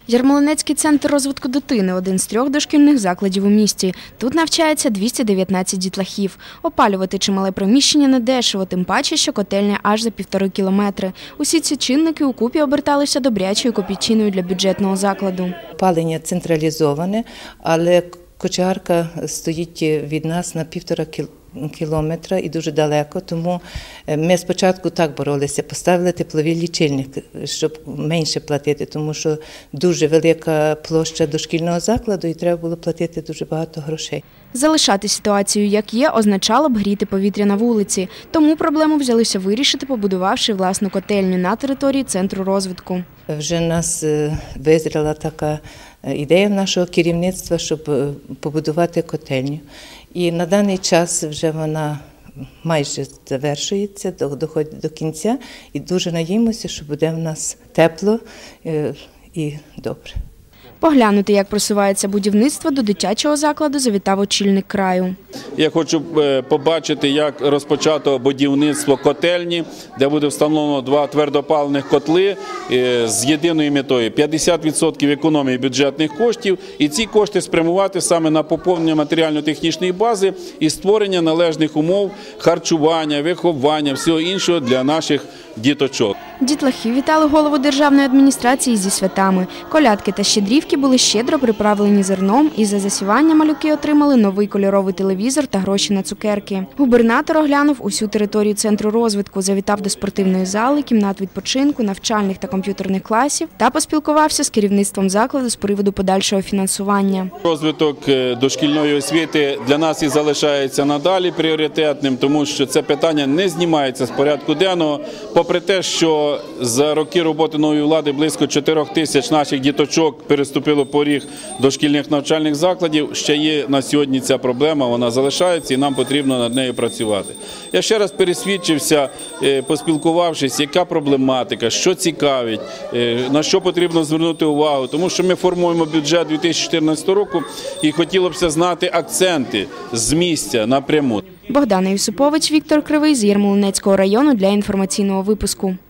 Ярмолинецький центр розвитку дитини – один з 3 дошкільних закладів у місті. Тут навчається 219 дітлахів. Опалювати чимале приміщення недешево, тим паче, що котельня аж за 1,5 кілометри. Усі ці чинники укупі оберталися добрячою копійчиною для бюджетного закладу. Опалення централізоване, але кочегарка стоїть від нас на 1,5 кілометра і дуже далеко, тому ми спочатку так боролися, поставили теплові лічильники, щоб менше платити, тому що дуже велика площа дошкільного закладу і треба було платити дуже багато грошей. Залишати ситуацію як є означало б гріти повітря на вулиці. Тому проблему взялися вирішити, побудувавши власну котельню на території центру розвитку. Вже нас визріла така ідея нашого керівництва, щоб побудувати котельню. І на даний час вже вона майже завершується, доходить до кінця. І дуже надіємося, що буде в нас тепло і добре. Поглянути, як просувається будівництво, до дитячого закладу завітав очільник краю. Я хочу побачити, як розпочато будівництво котельні, де буде встановлено 2 твердопаливних котли з єдиною метою – 50% економії бюджетних коштів. І ці кошти спрямувати саме на поповнення матеріально-технічної бази і створення належних умов харчування, виховання, всього іншого для наших діточок. Дітлахи вітали голову державної адміністрації зі святами. Колядки та щедрівки були щедро приправлені зерном, і за засівання малюки отримали новий кольоровий телевізор та гроші на цукерки. Губернатор оглянув усю територію центру розвитку, завітав до спортивної зали, кімнат відпочинку, навчальних та комп'ютерних класів та поспілкувався з керівництвом закладу з приводу подальшого фінансування. Розвиток дошкільної освіти для нас і залишається надалі пріоритетним, тому що це питання не знімається з порядку денного, попри те, що за роки роботи нової влади близько 4 тисяч наших діточок переступило поріг дошкільних навчальних закладів. Ще є на сьогодні ця проблема, вона залишається і нам потрібно над нею працювати. Я ще раз пересвідчився, поспілкувавшись, яка проблематика, що цікавить, на що потрібно звернути увагу, тому що ми формуємо бюджет 2014 року і хотілося б знати акценти з місця напряму. Богдана Юсупович, Віктор Кривий з Ярмолинецького району для інформаційного випуску.